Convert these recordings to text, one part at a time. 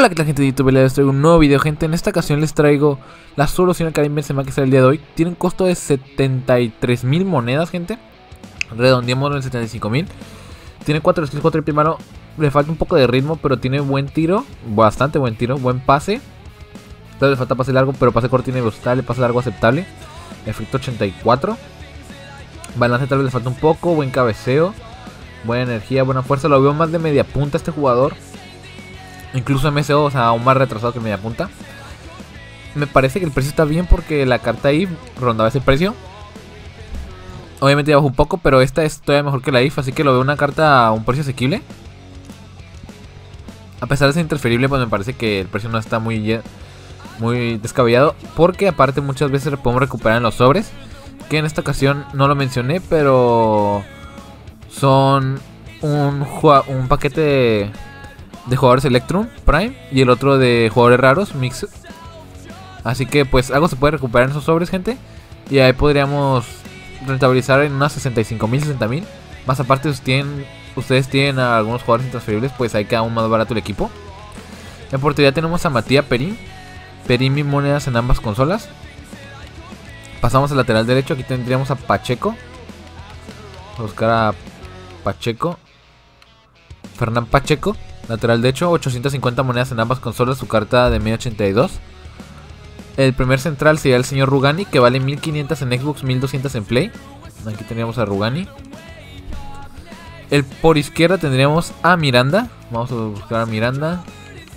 Hola, ¿qué tal, gente de YouTube? Les traigo un nuevo video, gente. En esta ocasión les traigo la solución a Karim Benzema que sale el día de hoy. Tiene un costo de 73.000 monedas, gente. Redondeémoslo en 75.000. Tiene 4 skills, 4 de primero. Le falta un poco de ritmo, pero tiene buen tiro. Bastante buen tiro, buen pase. Entonces le falta pase largo, pero pase corto tiene velocidad. Pase largo aceptable. Efecto 84. Balance tal vez le falta un poco. Buen cabeceo. Buena energía, buena fuerza. Lo veo más de media punta este jugador. Incluso MSO, o sea, aún más retrasado que media punta. Me parece que el precio está bien porque la carta IF rondaba ese precio. Obviamente ya bajó un poco, pero esta es todavía mejor que la IF, así que lo veo una carta a un precio asequible. A pesar de ser interferible, pues me parece que el precio no está muy descabellado. Porque aparte muchas veces lo podemos recuperar en los sobres. Que en esta ocasión no lo mencioné, pero son un paquete de jugadores Electrum Prime y el otro de jugadores raros Mix. Así que pues algo se puede recuperar en esos sobres, gente. Y ahí podríamos rentabilizar en unas 65.000, 60.000. Más aparte, ustedes tienen a algunos jugadores intransferibles, pues ahí queda aún más barato el equipo. En portería tenemos a Matías Perín. Perín 1000 monedas en ambas consolas. Pasamos al lateral derecho. Aquí tendríamos a Pacheco. Vamos a buscar a Pacheco. Fernán Pacheco. Lateral derecho, 850 monedas en ambas consolas, su carta de 1082. El primer central sería el señor Rugani, que vale 1500 en Xbox, 1200 en Play. Aquí tendríamos a Rugani. Por izquierda tendríamos a Miranda. Vamos a buscar a Miranda.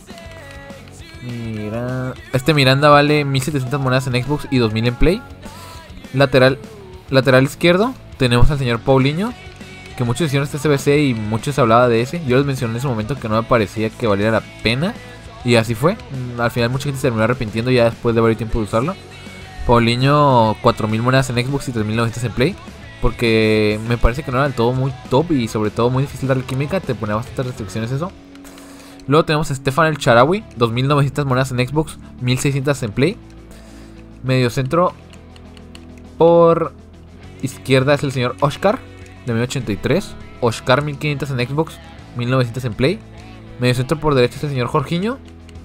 Este Miranda vale 1700 monedas en Xbox y 2000 en Play. Lateral izquierdo tenemos al señor Paulinho, que muchos hicieron este CBC y muchos hablaba de ese. Yo les mencioné en ese momento que no me parecía que valiera la pena. Y así fue. Al final mucha gente se terminó arrepintiendo ya después de varios tiempo de usarlo. Paulinho, 4000 monedas en Xbox y 3900 en Play. Porque me parece que no era del todo muy top y sobre todo muy difícil darle química. Te ponía bastantes restricciones eso. Luego tenemos a Stefan El Shaarawy, 2900 monedas en Xbox, 1600 en Play. Medio centro por izquierda es el señor Oscar, de 1083. Oscar 1500 en Xbox, 1900 en Play. Medio centro por derecha es el señor Jorginho.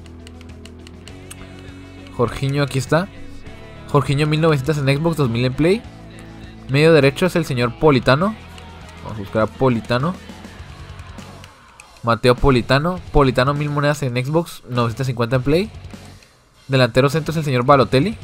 Jorginho, aquí está. Jorginho 1900 en Xbox, 2000 en Play. Medio derecho es el señor Politano. Vamos a buscar a Politano. Mateo Politano. Politano 1000 monedas en Xbox, 950 en Play. Delantero centro es el señor Balotelli.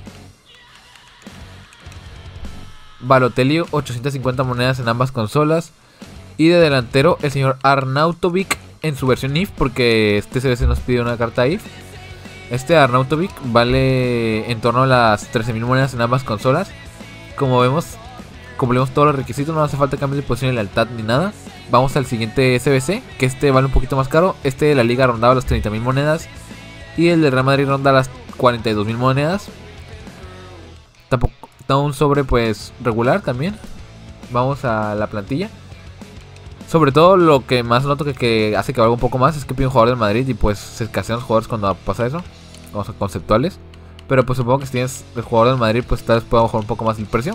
Balotelli, 850 monedas en ambas consolas. Y de delantero el señor Arnautovic en su versión IF, porque este CBC nos pide una carta IF. Este Arnautovic vale en torno a las 13.000 monedas en ambas consolas. Como vemos, cumplimos todos los requisitos, no hace falta cambios de posición ni lealtad ni nada. Vamos al siguiente CBC, que este vale un poquito más caro. Este de la liga rondaba las 30.000 monedas y el de Real Madrid ronda las 42.000 monedas. Tampoco está un sobre pues regular también. Vamos a la plantilla. Sobre todo lo que más noto que hace que valga un poco más es que pide un jugador del Madrid y pues se escasean los jugadores cuando pasa eso. Vamos a conceptuales. Pero pues supongo que si tienes el jugador del Madrid pues tal vez pueda bajar un poco más el precio.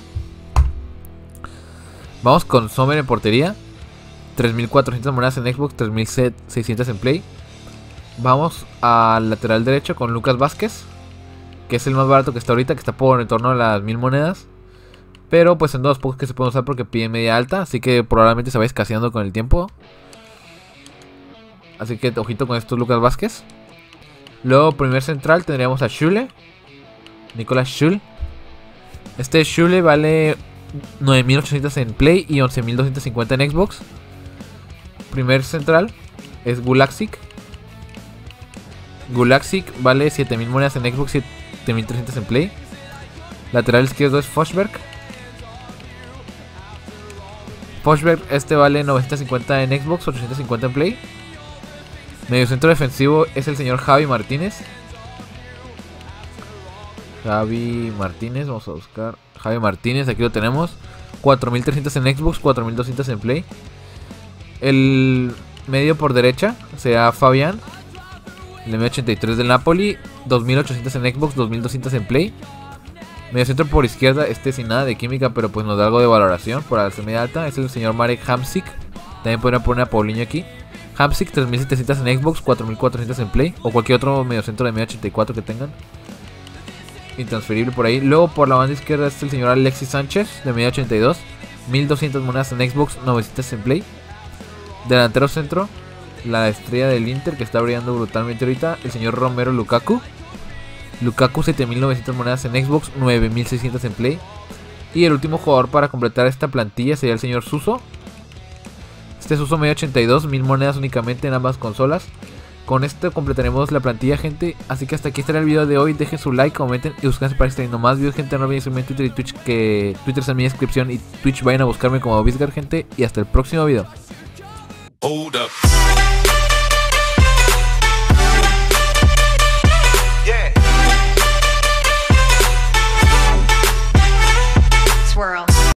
Vamos con Sommer en portería. 3.400 monedas en Xbox, 3.600 en Play. Vamos al lateral derecho con Lucas Vázquez, que es el más barato que está ahorita, que está por en torno a las 1000 monedas. Pero pues son de los pocos que se pueden usar porque pide media alta, así que probablemente se vaya escaseando con el tiempo. Así que ojito con estos Lucas Vázquez. Luego primer central tendríamos a Schüle, Nicolás Schüle. Este Schüle vale 9.800 en Play y 11.250 en Xbox. Primer central es Gulaksic. Gulaksic vale 7.000 monedas en Xbox y 7.300 en Play. Lateral izquierdo es Forsberg. Forsberg, este vale 950 en Xbox, 850 en Play. Medio centro defensivo es el señor Javi Martínez. Javi Martínez, vamos a buscar Javi Martínez, aquí lo tenemos. 4.300 en Xbox, 4.200 en Play. El medio por derecha sea Fabián, el M83 del Napoli, 2.800 en Xbox, 2.200 en Play. Medio centro por izquierda, sin nada de química, pero pues nos da algo de valoración por hacer media alta. Es el señor Marek Hamsik. También podrían poner a Paulinho aquí. Hamsik 3700 en Xbox, 4400 en Play o cualquier otro mediocentro de media 84 que tengan. Intransferible por ahí. Luego por la banda izquierda está el señor Alexis Sánchez de media 82, 1200 monedas en Xbox, 900 en Play. Delantero centro, la estrella del Inter que está brillando brutalmente ahorita, el señor Romero Lukaku. Lukaku 7900 monedas en Xbox, 9600 en Play. Y el último jugador para completar esta plantilla sería el señor Suso. Este Suso medio 82, 1000 monedas únicamente en ambas consolas. Con esto completaremos la plantilla, gente. Así que hasta aquí estará el video de hoy. Dejen su like, comenten y busquen para estar viendo más videos, gente. No olviden seguirme en Twitter y Twitch, que Twitter está en mi descripción, y Twitch vayan a buscarme como Visgar, gente. Y hasta el próximo video. Hold up.